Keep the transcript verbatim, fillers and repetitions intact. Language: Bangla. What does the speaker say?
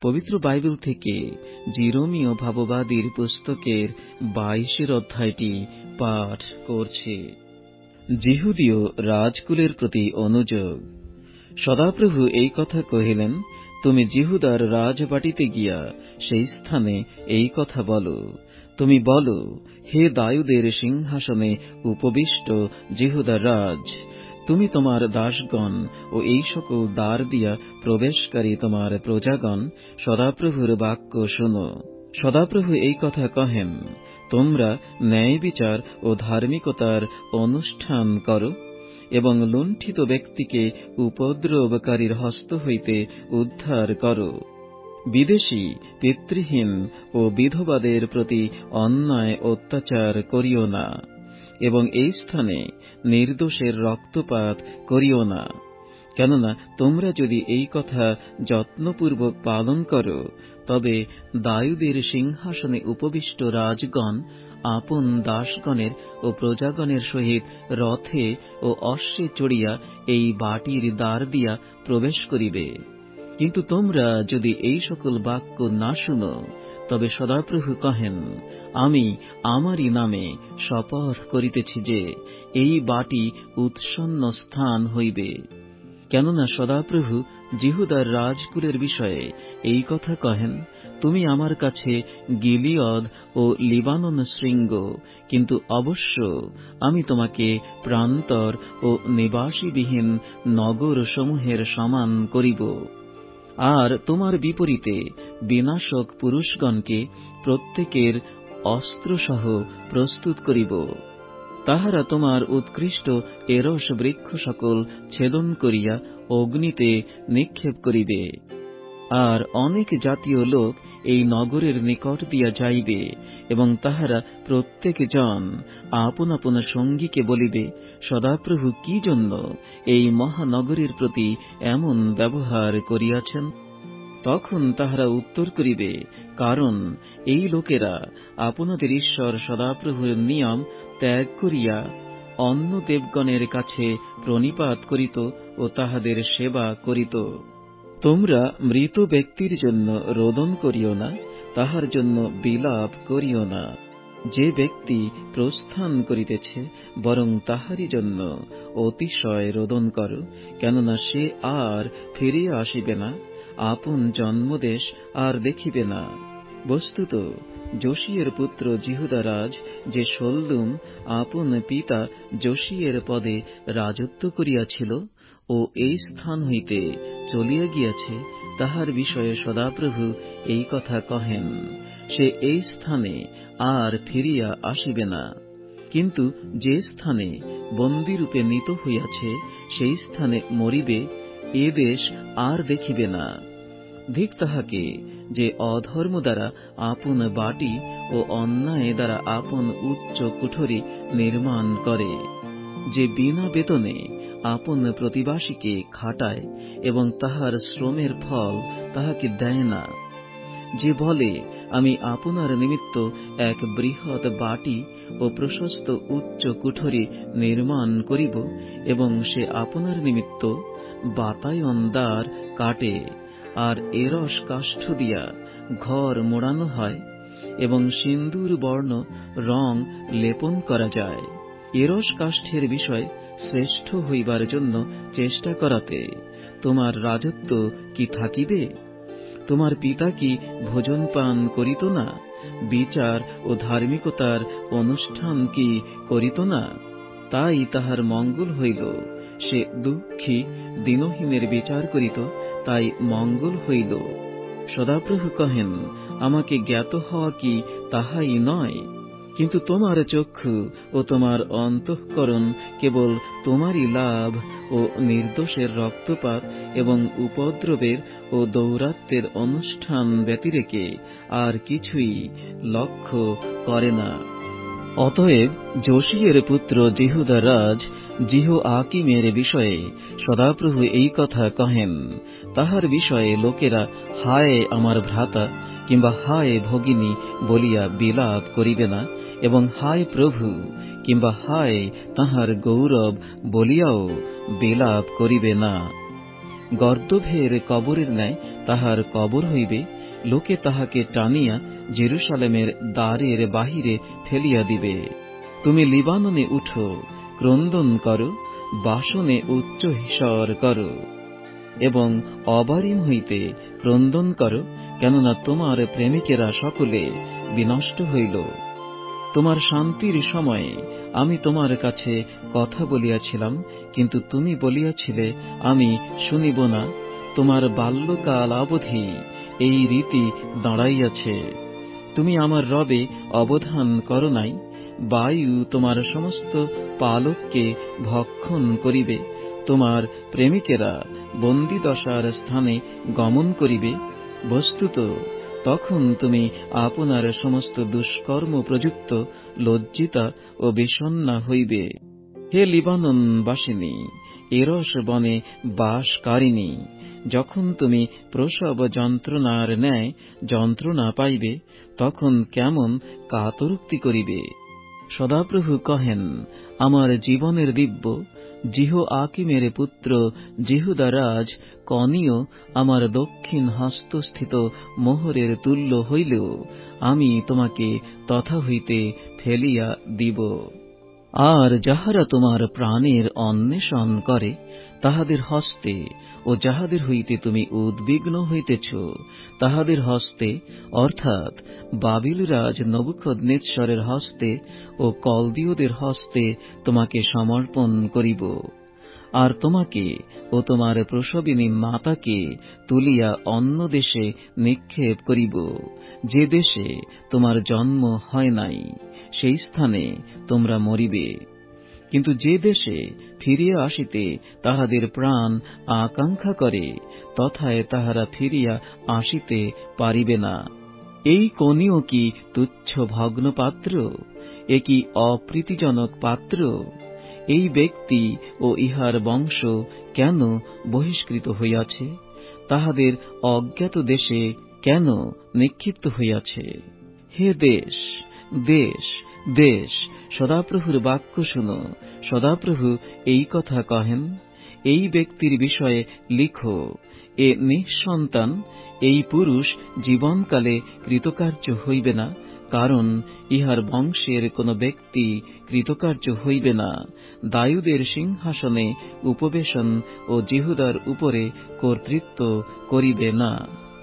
পবিত্র বাইবেল থেকে জিরোমীয় ভাববাদীর পুস্তকের বাইশের অধ্যায়টি পাঠ করছে। যিহুদীয় রাজকুলের প্রতি অনুযোগ। সদাপ্রভু এই কথা কহিলেন, তুমি যিহুদার রাজবাটিতে গিয়া সেই স্থানে এই কথা বলো। তুমি বলো, হে দায়ুদের সিংহাসনে উপবিষ্ট যিহুদার রাজ, তুমি তোমার দাসগণ ও এই সকল দ্বার দিয়া প্রবেশকারী তোমার প্রজাগণ সদাপ্রভুর বাক্য শোনো। সদাপ্রভু এই কথা কহেন, তোমরা ন্যায় বিচার ও ধার্মিকতার অনুষ্ঠান করো এবং লুণ্ঠিত ব্যক্তিকে উপদ্রবকারীর হস্ত হইতে উদ্ধার করো। বিদেশী, পিতৃহীন ও বিধবাদের প্রতি অন্যায় অত্যাচার করিও না এবং এই স্থানে নির্দোষের রক্তপাত করিও না। কেননা তোমরা যদি এই কথা যত্নপূর্বক পালন করো, তবে দায়ুদের সিংহাসনে উপবিষ্ট রাজগণ আপন দাসগণের ও প্রজাগণের সহিত রথে ও অশ্বে চড়িয়া এই বাটির দ্বার দিয়া প্রবেশ করিবে। কিন্তু তোমরা যদি এই সকল বাক্য না শুনো, তবে সদাপ্রভু কহেন, আমি আমারই নামে শপথ করিতেছি যে এই বাটি উৎসন্ন স্থান হইবে। কেননা সদাপ্রভু যিহুদার রাজকুলের বিষয়ে এই কথা কহেন, তুমি আমার কাছে গিলিয়দ ও লিবানন শৃঙ্গ, কিন্তু অবশ্য আমি তোমাকে প্রান্তর ও নিবাসীবিহীন নগর সমূহের সমান করিব। আর তোমার বিপরীতে বিনাশক পুরুষগণকে প্রত্যেকের অস্ত্রসহ প্রস্তুত করিব। তাহারা তোমার উৎকৃষ্ট এরস বৃক্ষ সকল ছেদন করিয়া অগ্নিতে নিক্ষেপ করিবে। আর অনেক জাতীয় লোক এই নগরের নিকট দিয়া যাইবে এবং তাহারা প্রত্যেক জন আপন আপন সঙ্গীকে বলিবে, সদাপ্রভু কি জন্য এই মহানগরের প্রতি এমন ব্যবহার করিয়াছেন? তখন তাহারা উত্তর করিবে, কারণ এই লোকেরা আপনাদের ঈশ্বর সদাপ্রভুর নিয়ম ত্যাগ করিয়া অন্য দেবগণের কাছে প্রণিপাত করিত ও তাহাদের সেবা করিত। তোমরা মৃত ব্যক্তির জন্য রোদন করিও না, তাহার জন্য বিলাপ করিও না। যে ব্যক্তি প্রস্থান করিতেছে, বরং তাহারই জন্য অতিশয় রোদন করো, কেননা সে আর ফিরিয়া আসিবে না, আপন জন্মদেশ আর দেখিবে না। বস্তুত যোশিয়ের পুত্র যিহুদারাজ যে শল্লুম আপন পিতা যোশিয়ের পদে রাজত্ব করিয়াছিল ও এই স্থান হইতে চলিয়া গিয়াছে, তাহার বিষয়ে সদাপ্রভু এই কথা কহেন, সে এই স্থানে আর ফিরিয়া আসিবে না। কিন্তু যে স্থানে বন্দীরূপে নীত হইয়াছে, সেই স্থানে মরিবে, এ দেশ আর দেখিবে না। ধিক তাহাকে যে অধর্ম দ্বারা আপন বাটি ও অন্যায় দ্বারা আপন উচ্চ কুঠরি নির্মাণ করে, যে বিনা বেতনে আপন প্রতিবাসীকে খাটায় এবং তাহার শ্রমের ফল তাহাকে দেয় না। যে বলে, আমি আপনার নিমিত্ত এক বৃহৎ বাটি ও প্রশস্ত উচ্চ কুঠরি নির্মাণ করিব, এবং সে আপনার নিমিত্ত বাতায়ন দ্বার কাটে, আর এরস কাষ্ঠ দিয়া ঘর মোড়ানো হয় এবং সিন্দুর বর্ণ রং লেপন করা যায়। এরস কাষ্ঠের বিষয় শ্রেষ্ঠ হইবার জন্য চেষ্টা করাতে তোমার রাজত্ব কি থাকিবে? তোমার পিতা কি ভোজন পান করিত না? বিচার ও ধার্মিকতার অনুষ্ঠান কি করিত না? তাই তাহার মঙ্গল হইল। সে দুঃখী দীনহীনের বিচার করিত, তাই মঙ্গল হইল। সদাপ্রভু কহেন, আমাকে জ্ঞাত হওয়া কি তাহাই নয়? কিন্তু তোমার চক্ষু ও তোমার অন্তঃকরণ কেবল তোমারই লাভ ও নির্দোষের রক্তপাত এবং উপদ্রবের ও দৌরাত্ম্যের অনুষ্ঠান ব্যতিরেকে আর কিছুই লক্ষ্য করে না। অতএব যোশিয়ের পুত্র যিহুদারাজ যিহোয়াকিমের বিষয়ে সদাপ্রভু এই কথা কহেন, তাহার বিষয়ে লোকেরা হায় আমার ভ্রাতা কিংবা হায় ভগিনী বলিয়া বিলাপ করিবে না, এবং হায় প্রভু কিংবা হায় তাহার গৌরব বলিয়াও বিলাপ করিবে না। গর্দভের কবরের ন্যায় তাহার কবর হইবে, লোকে তাহাকে টানিয়া জেরুসালেমের দ্বারের বাহিরে ফেলিয়া দিবে। তুমি লিবাননে উঠো, ক্রন্দন করো, বাসনে উচ্চ হিসর করো এবং অবারিম হইতে ক্রন্দন করো, কেননা তোমার প্রেমিকেরা সকলে বিনষ্ট হইল। তোমার শান্তির সময়ে আমি তোমার কাছে কথা বলিয়াছিলাম, কিন্তু তুমি বলিয়াছিলে, আমি শুনিব না। তোমার বাল্যকাল অবধি এই রীতি দাঁড়াইয়াছে। তুমি আমার রবে অবধান করো নাই। বায়ু তোমার সমস্ত পালককে ভক্ষণ করিবে। তোমার প্রেমিকেরা বন্দীদশার স্থানে গমন করিবে। বস্তুত তখন তুমি আপনার সমস্ত দুষ্কর্ম প্রযুক্ত লজ্জিতা ও বিষণ্ণা হইবে। হে লিবানন বাসিনী, এরস বনে বাসকারিণী, যখন তুমি প্রসব যন্ত্রণার ন্যায় যন্ত্রণা পাইবে, তখন কেমন কাতরোক্তি করিবে। সদাপ্রভু কহেন, আমার জীবনের দিব্য জিহো আকিমের পুত্র জিহুদারাজ কনিও আমার দক্ষিণ হস্তস্থিত মোহরের তুল্য হইলেও আমি তোমাকে তথা হইতে ফেলিয়া দিব। আর যাহারা তোমার প্রাণের অন্বেষণ করে, তাহাদের হস্তে ও যাহাদের হইতে তুমি উদ্বিগ্ন হইতেছ, তাহাদের হস্তে অর্থাৎ বাবিল রাজ নবুকদনেছরের হস্তে ও কলদীয়দের হস্তে তোমাকে সমর্পণ করিব। আর তোমাকে ও তোমার প্রসবিনী মাতাকে তুলিয়া অন্য দেশে নিক্ষেপ করিব, যে দেশে তোমার জন্ম হয় নাই, সেই স্থানে তোমরা মরিবে। কিন্তু যে দেশে ফিরিয়া আসিতে তাহাদের প্রাণ আকাঙ্ক্ষা করে, তথায় তাহারা ফিরিয়া আসিতে পারিবে না। এই কনিও কি তুচ্ছ ভগ্ন পাত্র? এ কি অপ্রীতিজনক পাত্র? এই ব্যক্তি ও ইহার বংশ কেন বহিষ্কৃত হইয়াছে? তাহাদের অজ্ঞাত দেশে কেন নিক্ষিপ্ত হইয়াছে? হে দেশ, দেশ, দেশ, সদাপ্রভুর বাক্য শুনো। সদাপ্রভু এই কথা কহেন, এই ব্যক্তির বিষয়ে লিখো, এ নিঃসন্তান, এই পুরুষ জীবনকালে কৃতকার্য হইবে না, কারণ ইহার বংশের কোন ব্যক্তি কৃতকার্য হইবে না। দায়ুদের সিংহাসনে উপবেশন ও জিহুদার উপরে কর্তৃত্ব করিবে না।